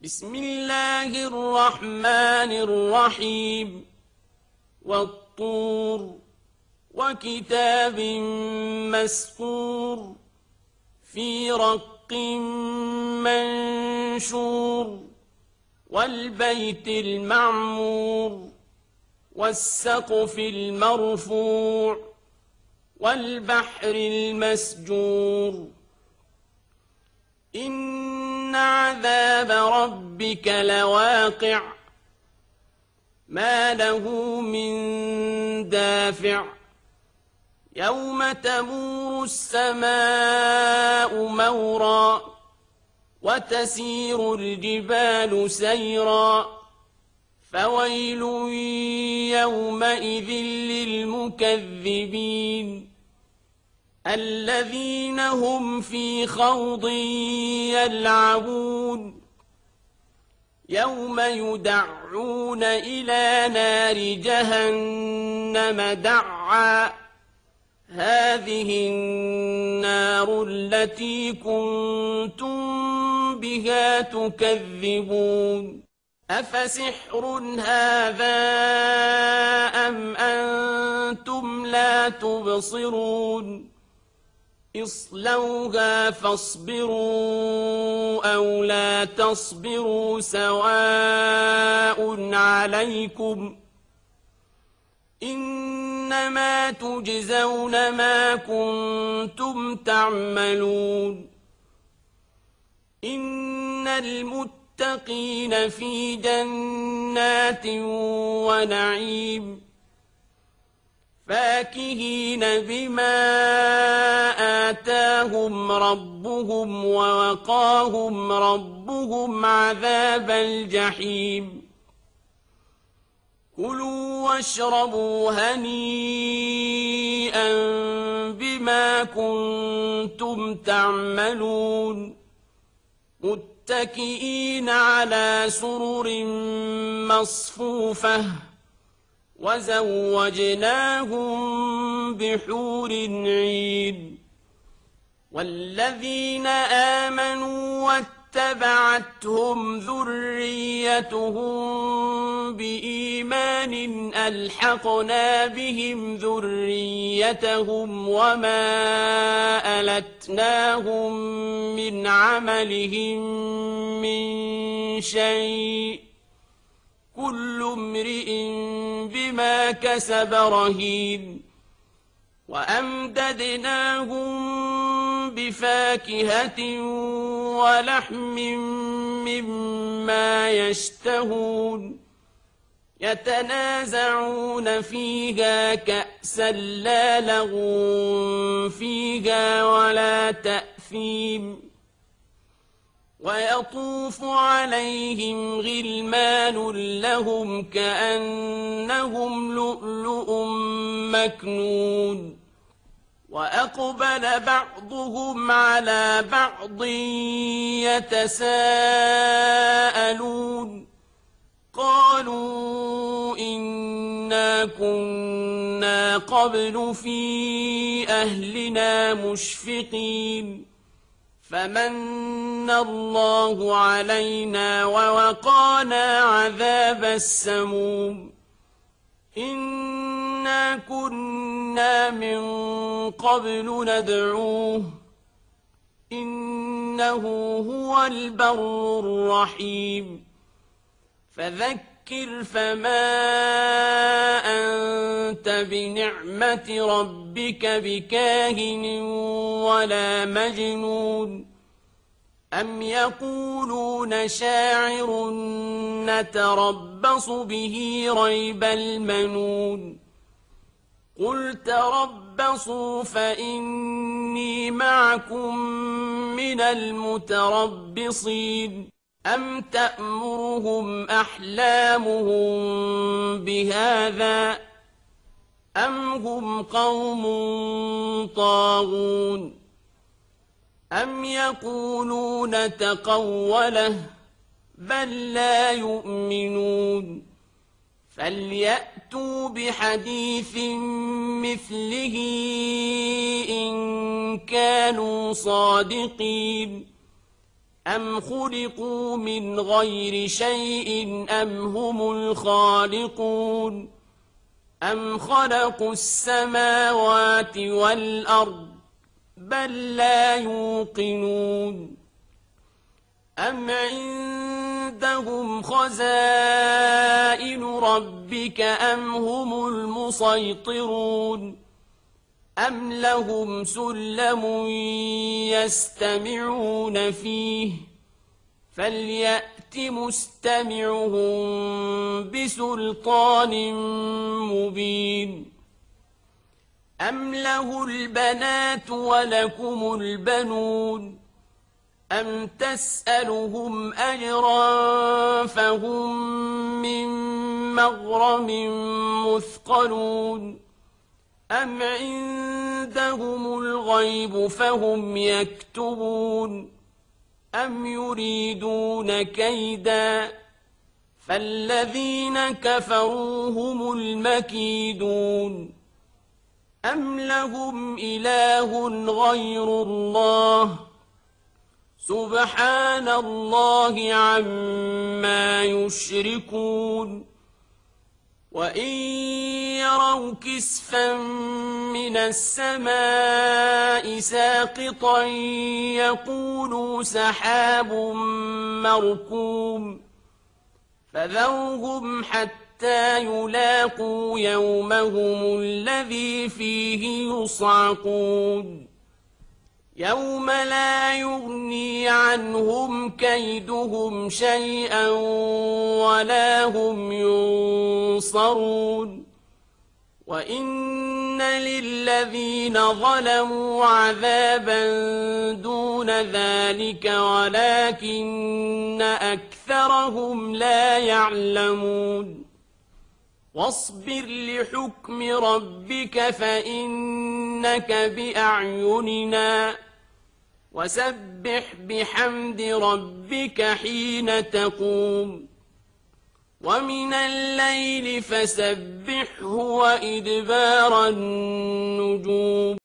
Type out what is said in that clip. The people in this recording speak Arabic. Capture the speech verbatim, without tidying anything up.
بسم الله الرحمن الرحيم والطور وكتاب مسطور في رق منشور والبيت المعمور والسقف المرفوع والبحر المسجور إن عذاب ربك لواقع ما له من دافع يوم تمور السماء مورا وتسير الجبال سيرا فويل يومئذ للمكذبين الذين هم في خوض يلعبون يوم يدعون إلى نار جهنم دعا هذه النار التي كنتم بها تكذبون أفسحر هذا أم أنتم لا تبصرون اصلوها فاصبروا أو لا تصبروا سواء عليكم إنما تجزون ما كنتم تعملون إن المتقين في جنات ونعيم فاكهين بما آتاهم ربهم ووقاهم ربهم عذاب الجحيم كلوا واشربوا هنيئا بما كنتم تعملون متكئين على سرر مصفوفة وزوجناهم بحور عين والذين آمنوا واتبعتهم ذريتهم بإيمان ألحقنا بهم ذريتهم وما ألتناهم من عملهم من شيء كل امرئ بما كسب رهين وأمددناهم بفاكهة ولحم مما يشتهون يتنازعون فيها كأسا لا لغو فيها ولا تأثيم ويطوف عليهم غلمان لهم كأنهم لؤلؤ مكنون وأقبل بعضهم على بعض يتساءلون قالوا إنا كنا قبل في أهلنا مشفقين فمن الله علينا ووقانا عذاب السموم إنا كنا من قبل ندعوه إنه هو البر الرحيم فذكر فما أنت بنعمة ربك بكاهن ولا مجنون أم يقولون شاعر نتربص به ريب المنون قل تربصوا فإني معكم من المتربصين أم تأمرهم أحلامهم بهذا أم هم قوم طاغون أم يقولون تقوله بل لا يؤمنون فليأتوا بحديث مثله إن كانوا صادقين أم خلقوا من غير شيء أم هم الخالقون أم خلقوا السماوات والأرض بل لا يوقنون أم عندهم خزائن ربك أم هم المسيطرون أم لهم سلم يستمعون فيه فليأت مستمعهم بسلطان مبين أم له البنات ولكم البنون أم تسألهم أجرا فهم من مغرم مثقلون أم عندهم الغيب فهم يكتبون أم يريدون كيدا فالذين كفروا هم المكيدون أم لهم إله غير الله سبحان الله عما يشركون وإن يروا كسفا من السماء ساقطا يقولوا سحاب مركوم فذرهم حتى يلاقوا يومهم الذي فيه يصعقون يوم لا يغني عنهم كيدهم شيئا ولا هم ينصرون وإن للذين ظلموا عذابا دون ذلك ولكن أكثرهم لا يعلمون واصبر لحكم ربك فإنك بأعيننا وسبح بحمد ربك حين تقوم ومن الليل فسبحه وإدبار النجوم